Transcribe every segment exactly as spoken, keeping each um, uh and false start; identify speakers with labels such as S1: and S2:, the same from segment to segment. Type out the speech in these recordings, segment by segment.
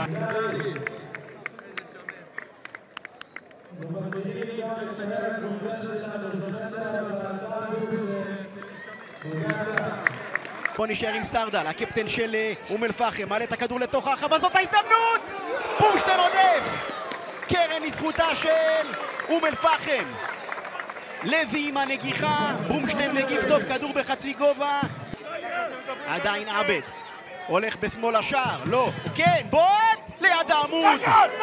S1: בוא נשאר עם סרדל, הקפטן של אום אל-פחם, מעלה את הכדור לתוך הרחבה, זאת ההזדמנות! בומשטיין עודף! קרן לזכותה של אום אל-פחם. לוי עם הנגיחה, בומשטיין מגיב טוב, כדור בחצי גובה. עדיין עבד, הולך בשמאל השער, לא, כן, בועט! ליד העמוד!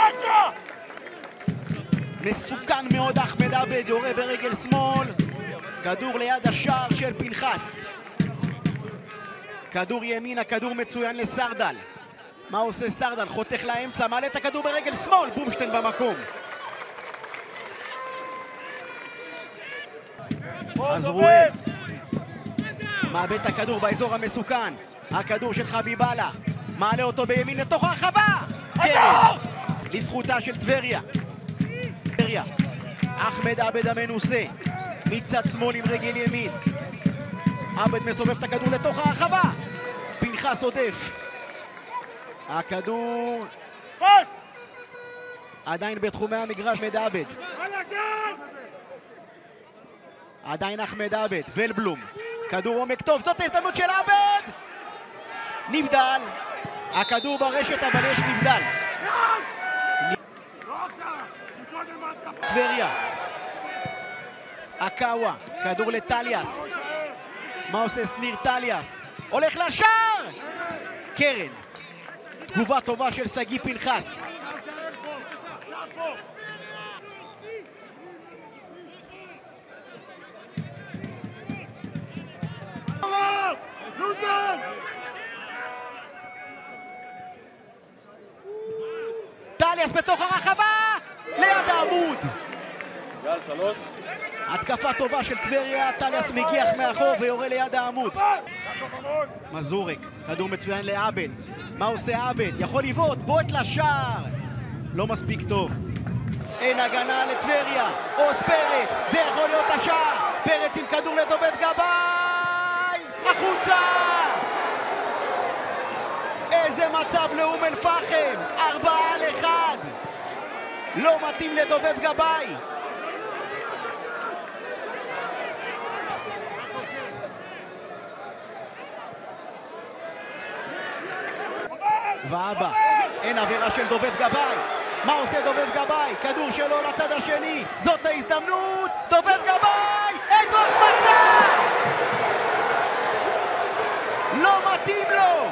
S1: מסוכן מאוד אחמד עבד, יורה ברגל שמאל. כדור ליד השער של פנחס. כדור ימינה, כדור מצוין לסרדל. מה עושה סרדל? חותך לאמצע, מעלה את הכדור ברגל שמאל, בומשטיין במקום. עזרואל מאבד את הכדור באזור המסוכן. הכדור של חביבאללה, מעלה אותו בימין לתוך הרחבה. קרן לזכותה של טבריה. טבריה, אחמד עבד המנוסה מצד שמאל עם רגל ימין. עבד מסובב את הכדור לתוך הרחבה. פנחס עודף. הכדור עדיין בתחומי המגרש. אחמד עבד, עדיין אחמד עבד, ולבלום, כדור עומק טוב, זאת ההזדמנות של עבד. נבדל, הכדור ברשת אבל יש נבדל. טבריה, אקאווה, כדור לטליאס. מה עושה שניר טליאס? הולך לשער! קרן, תגובה טובה של סגי פנחס. טליאס בתוך הרחבה! ליד העמוד!
S2: גל, שלוש.
S1: התקפה טובה של טבריה, טליאס מגיח מאחור ויורה ליד העמוד. מזורק, כדור מצוין לעבד. מה עושה עבד? יכול לבעוט, בועט לשער. לא מספיק טוב. אין הגנה לטבריה. עוז פרץ, זה יכול להיות השער. פרץ עם כדור לדובב גבאי! החוצה! איזה מצב לאום אל-פחם! ארבעה על אחד! לא מתאים לדובב גבאי. ואבא, אין עבירה של דובב גבאי. מה עושה דובב גבאי? כדור שלו לצד השני, זאת ההזדמנות. דובב גבאי, איזו החמצה! לא מתאים לו.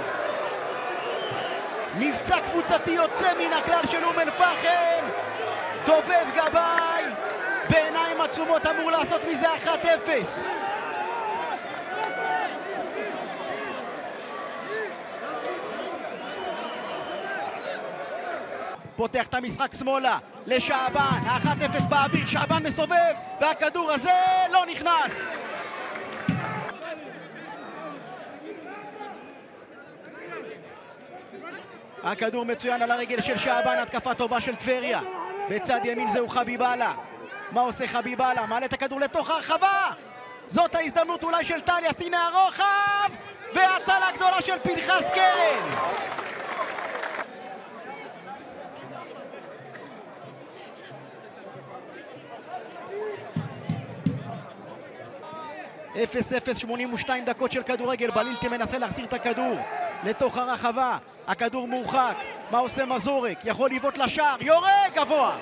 S1: מבצע קבוצתי יוצא מן הכלל של אום אל-פחם. דובב גבאי בעיניים עצומות אמור לעשות מזה אחת אפס. פותח את המשחק שמאלה לשעבן, אחת אפס באוויר, שעבן מסובב והכדור הזה לא נכנס. הכדור מצוין על הרגל של שעבן, התקפה טובה של טבריה. בצד ימין זהו חביבאללה. מה עושה חביבאללה? מעלה את הכדור לתוך הרחבה. זאת ההזדמנות אולי של טליאס, הנה הרוחב וההצלה הגדולה של פנחס. קרן אפס אפס, שמונים ושתיים דקות של כדורגל. בלילטי מנסה להחזיר את הכדור לתוך הרחבה, הכדור מורחק. מה עושה מזורק? יכול לבעוט לשער, יורה גבוה.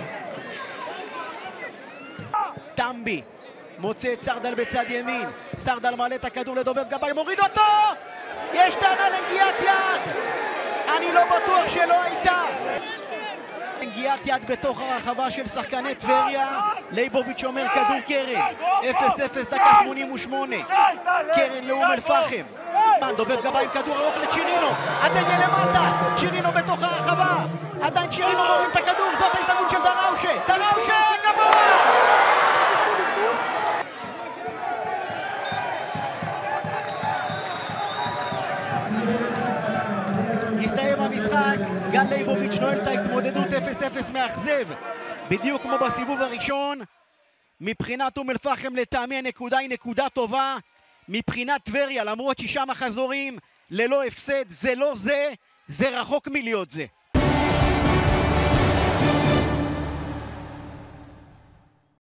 S1: טמבי מוצא את סרדל בצד ימין. סרדל מעלה את הכדור לדובב גבאי, מוריד אותו. יש טענה לנגיעת יד, אני לא בטוח שלא הייתה. נגיעת יד בתוך הרחבה של שחקני טבריה. ליבוביץ' אומר כדור קרן. אפס אפס דקה שמונים ושמונה. קרן לאום אל-פחם. דובב גבאי עם כדור ארוך לצ'ירינו. הדגל למטה, צ'ירינו בתוך הרחבה. עדיין צ'ירינו מורים את הכדור, זאת ההזדמנות של דראושה. דראושה גבוה! הסתיים המשחק, גל ליבוביץ' נועל את ההתמודדות. אפס אפס מאכזב, בדיוק כמו בסיבוב הראשון. מבחינת אום אל-פחם לטעמי הנקודה היא נקודה טובה. מבחינת טבריה, למרות שישה מחזורים ללא הפסד, זה לא זה, זה רחוק מלהיות זה.